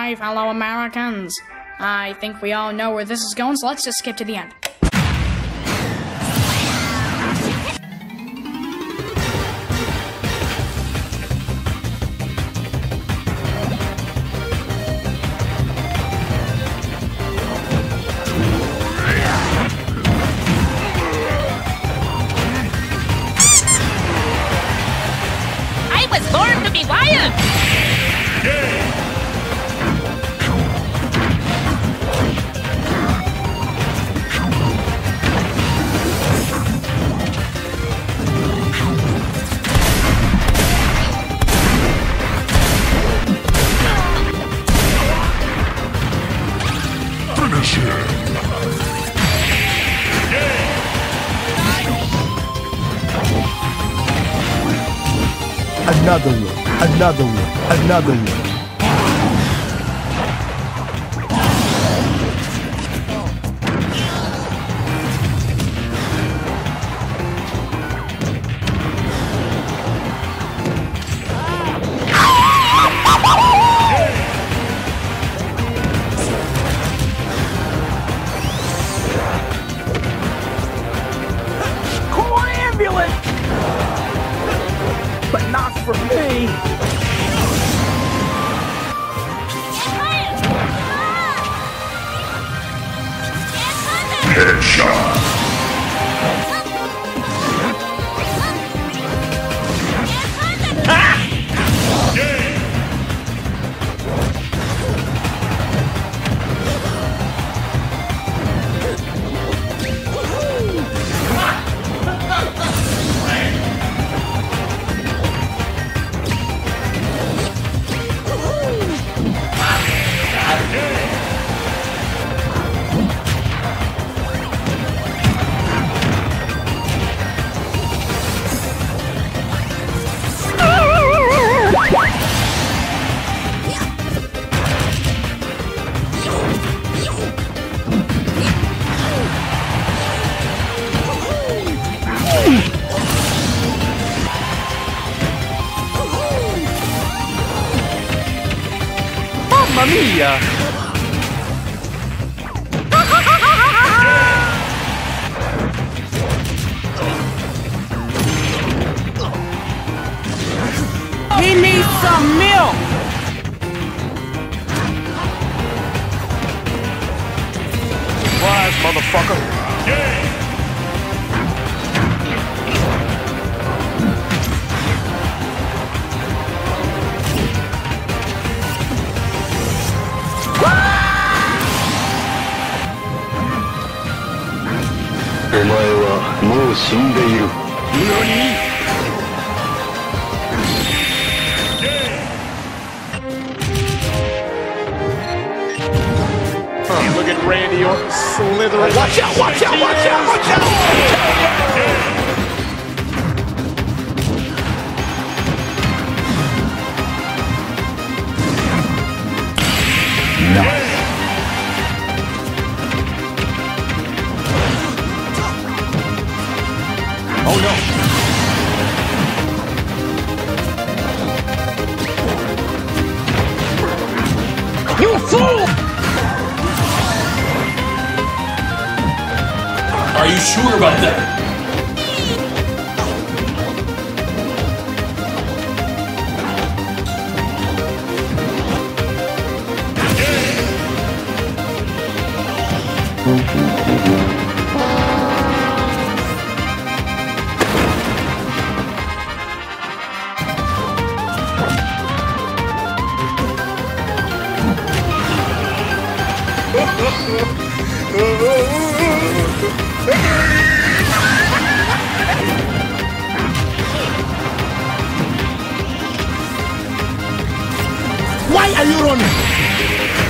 my fellow Americans. I think we all know where this is going, so let's just skip to the end. I was born to be wild! Finish him! Another one, another one, another one. Call an ambulance! But not for me! Headshot! Mamma mia! He needs some milk! Surprise, motherfucker! Look at Randy Orton slithering. Watch out, watch out, watch out, watch out! Oh no! You fool! Are you sure about that? Why are you running?